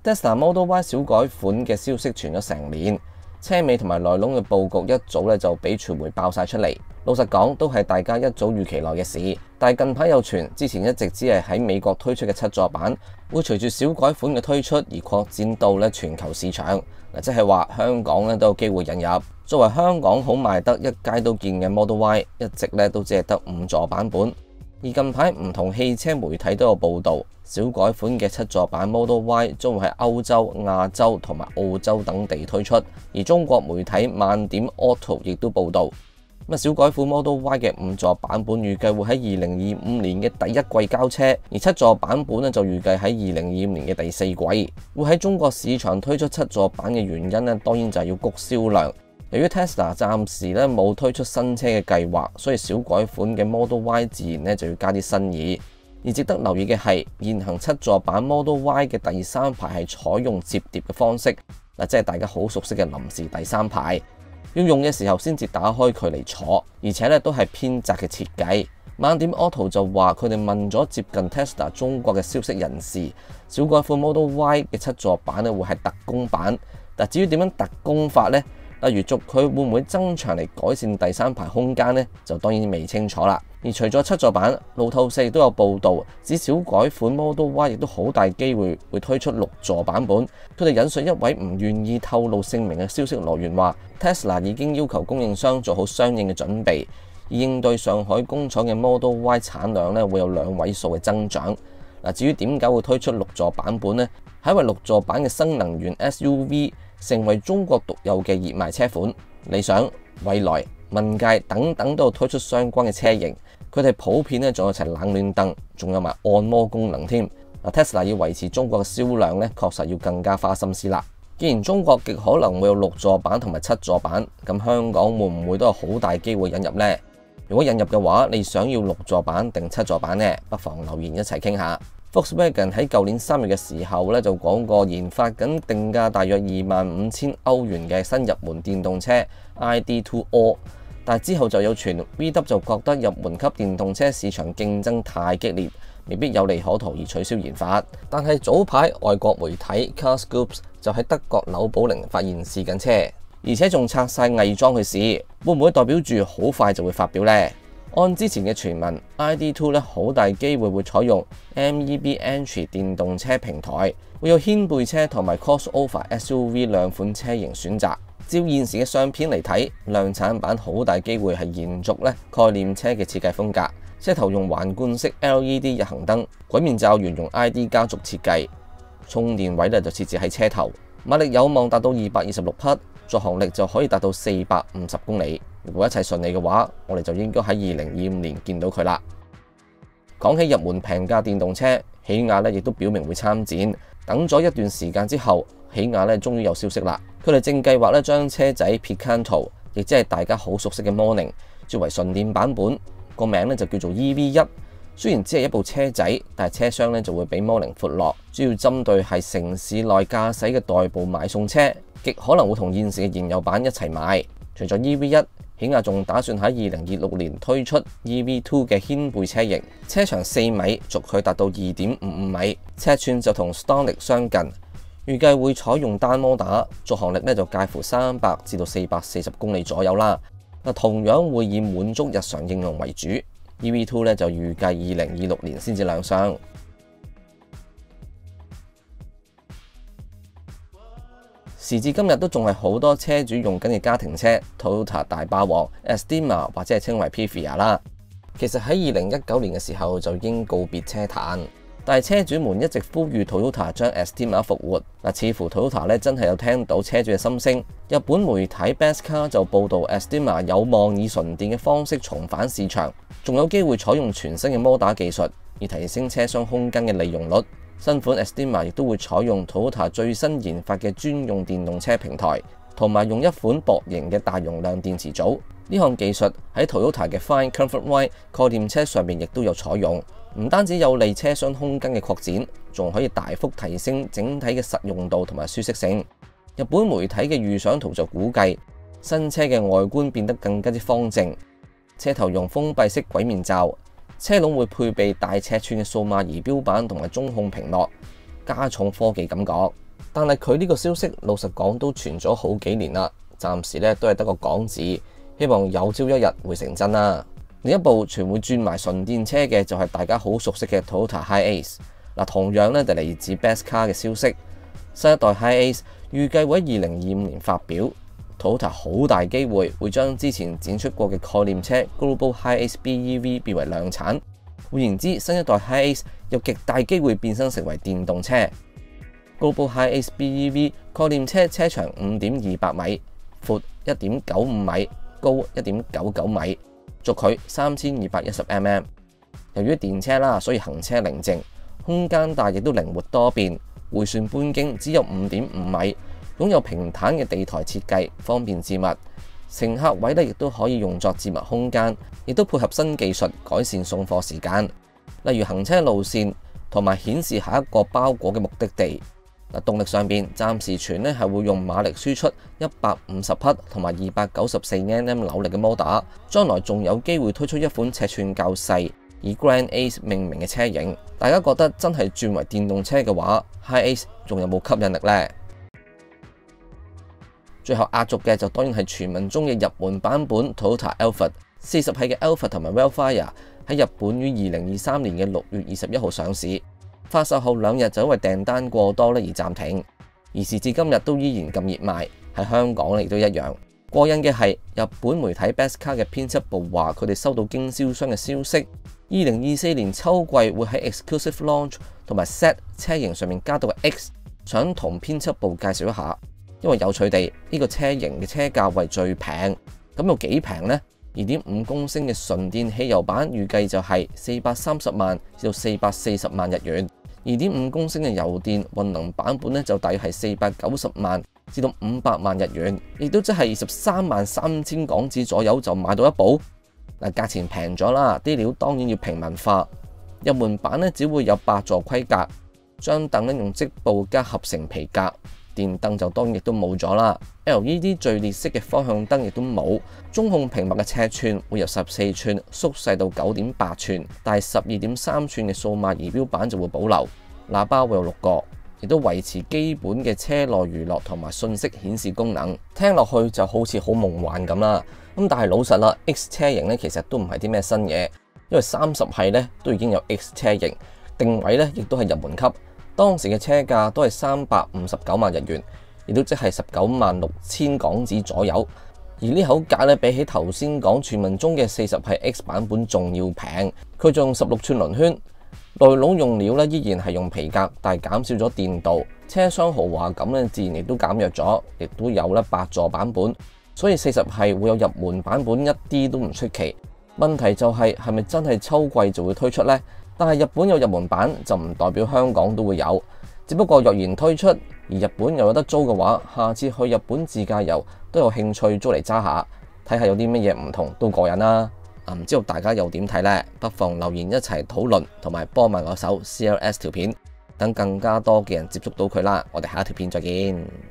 Tesla Model Y 小改款嘅消息傳咗成年，車尾同埋內籠嘅佈局一早咧就俾傳媒爆晒出嚟。老實講，都係大家一早預期內嘅事。但係近排有傳，之前一直只係喺美國推出嘅7座版，會隨住小改款嘅推出而擴展到咧全球市場。即係話香港咧都有機會引入。作為香港好賣得一街都見嘅 Model Y， 一直咧都只係得5座版本。而近排唔同汽車媒體都有報導，小改款嘅7座版 Model Y 將會喺歐洲、亞洲同埋澳洲等地推出。而中國媒體萬點 Auto 亦都報導，小改款 Model Y 嘅5座版本預計會喺2025年嘅第一季交車，而7座版本就預計喺2025年嘅第4季。會喺中國市場推出7座版嘅原因當然就係要谷銷量。由於 Tesla 暫時冇推出新車嘅計劃，所以小改款嘅 Model Y 自然就要加啲新意。而值得留意嘅係，現行7座版 Model Y 嘅第3排係採用摺疊嘅方式，即係大家好熟悉嘅臨時第3排。要用嘅時候先至打開佢嚟坐，而且都係偏窄嘅設計。萬點 Auto 就話佢哋問咗接近 Tesla 中國嘅消息人士，小改款 Model Y 嘅7座版會係特供版。但至於點樣特供法呢？例如續佢會唔會增長嚟改善第3排空間呢？就當然未清楚啦。而除咗7座版，路透社亦都有報導，指小改款 Model Y 亦都好大機會會推出6座版本。佢哋引述一位唔願意透露姓名嘅消息來源話 ，Tesla 已經要求供應商做好相應嘅準備，以應對上海工廠嘅 Model Y 產量會有2位數嘅增長。至於點解會推出6座版本呢？係因為6座版嘅新能源 SUV 成為中國獨有嘅熱賣車款，理想、蔚來、問界等等都有推出相關嘅車型。佢哋普遍仲有齊冷暖燈，仲有埋按摩功能添。Tesla 要維持中國嘅銷量確實要更加花心思啦。既然中國極可能會有6座版同埋7座版，咁香港會唔會都有好大機會引入呢？如果引入嘅話，你想要6座版定7座版呢？不妨留言一齊傾下。Volkswagen 喺舊年3月嘅時候就講過研發緊定價大約25,000歐元嘅新入門電動車 ID.2 但之後就有傳 VW 就覺得入門級電動車市場競爭太激烈，未必有利可圖而取消研發。但係早排外國媒體 CarScoops 就喺德國紐寶寧發現試緊車，而且仲拆晒偽裝去試，會唔會代表住好快就會發表呢？按之前嘅傳聞 ，ID.2 好大機會會採用 MEB Entry 電動車平台，會有掀背車同埋 Crossover SUV 兩款車型選擇。照現時嘅相片嚟睇，量產版好大機會係延續概念車嘅設計風格，車頭用環貫式 LED 日行燈，軌面罩沿用 ID 家族設計，充電位就設置喺車頭，馬力有望達到226匹，續航力就可以達到450公里。如果一切順利嘅話，我哋就應該喺2025年見到佢啦。講起入門平價電動車，起亞亦都表明會參戰。等咗一段時間之後，起亞終於有消息啦。佢哋正計劃將車仔 Picanto， 亦即係大家好熟悉嘅 Morning， 轉為純電版本，個名就叫做 EV1。雖然只係一部車仔，但係車廂就會比 Morning 闊落，主要針對係城市內駕駛嘅代步買餸車，極可能會同現時嘅燃油版一齊賣。除咗 EV1，起亞仲打算喺2026年推出 EV2 嘅掀背車型，車長4米，軸距達到2.55米，尺寸就同 Stonic 相近。預計會採用單摩打，續航力就介乎300至到440公里左右啦。同樣會以滿足日常應用為主。EV2 就預計2026年先至亮相。時至今日都仲係好多車主用緊嘅家庭車 Toyota 大霸王 Estima 或者係稱為 Previa 啦。其實喺2019年嘅時候就已經告別車壇，但係車主們一直呼籲 Toyota 將 Estima 復活。似乎 Toyota 真係有聽到車主嘅心聲。日本媒體 Best Car 就報導 Estima 有望以純電嘅方式重返市場，仲有機會採用全新嘅摩打技術，以提升車廂空間嘅利用率。新款 Estima 亦都會採用 Toyota 最新研發嘅專用電動車平台，同埋用一款薄型嘅大容量電池組。呢項技術喺 Toyota 嘅 Find Comfort Y 概念車上面亦都有採用，唔單止有利車廂空間嘅擴展，仲可以大幅提升整體嘅實用度同埋舒適性。日本媒體嘅預想圖就估計，新車嘅外觀變得更加之方正，車頭用封閉式軌面罩。車籠會配備大尺寸嘅數碼儀錶板同埋中控屏幕，加重科技感覺。 但係佢呢個消息老實講都傳咗好幾年啦，暫時咧都係得個講字，希望有朝一日會成真啦。另一部傳會轉埋純電車嘅就係大家好熟悉嘅 Toyota HiAce。同樣咧就嚟自 Best Car 嘅消息，新一代 HiAce 預計會喺2025年發表。Toyota 好大機會會將之前展出過嘅概念車 Global HiAce BEV 變為量產。換言之，新一代 HiAce 有極大機會變身成為電動車。Global HiAce BEV 概念車車長5.28米，闊1.95米，高1.99米，軸距3210mm。由於電車啦，所以行車寧靜，空間大，亦都靈活多變。迴旋半徑只有5.5米。擁有平坦嘅地台設計，方便置物。乘客位咧亦都可以用作置物空間，亦都配合新技術改善送貨時間，例如行車路線同埋顯示下一個包裹嘅目的地。動力上邊暫時傳咧係會用馬力輸出150匹同埋294Nm扭力嘅摩打，將來仲有機會推出一款尺寸較細以 Grand Ace 命名嘅車型。大家覺得真係轉為電動車嘅話，HiAce 仲有冇吸引力呢？最後壓軸嘅就當然係傳聞中嘅入門版本 Toyota Alphard 40系嘅 Alphard 同埋 Wildfire 喺日本於2023年嘅6月21號上市，發售後2日就因為訂單過多而暫停，而時至今日都依然咁熱賣，喺香港亦都一樣。過癮嘅係日本媒體 Best Car 嘅編輯部話佢哋收到經銷商嘅消息，2024年秋季會喺 Exclusive Launch 同埋 Set 車型上面加到個 X， 想同編輯部介紹一下。因為有趣地，呢個車型嘅車價位最平，咁有幾平呢？ 2.5 公升嘅純電汽油版預計就係430萬至到440萬日元， 2.5 公升嘅油電混能版本咧就大約係490萬至到500萬日元，亦都即係233000港紙左右就買到一部。價錢平咗啦，啲料當然要平民化。入門版咧只會有8座規格，張凳咧用織布加合成皮革。電燈就當然亦都冇咗啦 ，LED 序列式嘅方向燈亦都冇，中控屏幕嘅尺寸會由14寸縮細到9.8寸，但係12.3寸嘅數碼儀錶板就會保留。喇叭會有6個，亦都維持基本嘅車內娛樂同埋信息顯示功能。聽落去就好似好夢幻咁啦，咁但係老實啦 ，X 車型咧其實都唔係啲咩新嘢，因為30系咧都已經有 X 車型，定位咧亦都係入門級。當時嘅車價都係359萬日元，亦都即係196000港紙左右。而呢口價咧，比起頭先講傳聞中嘅40系 X 版本仲要平。佢仲用16寸輪圈，內籠用料咧依然係用皮革，但係減少咗電鍍。車廂豪華感咧自然亦都減弱咗，亦都有咧8座版本。所以40系會有入門版本一啲都唔出奇。問題就係咪真係秋季就會推出呢？但係日本有入門版就唔代表香港都會有，只不過若然推出而日本又有得租嘅話，下次去日本自駕遊都有興趣租嚟揸下，睇下有啲乜嘢唔同都過癮啦。唔知道大家又點睇呢？不妨留言一齊討論，同埋幫埋我手 CLS 條片，等更加多嘅人接觸到佢啦。我哋下一條片再見。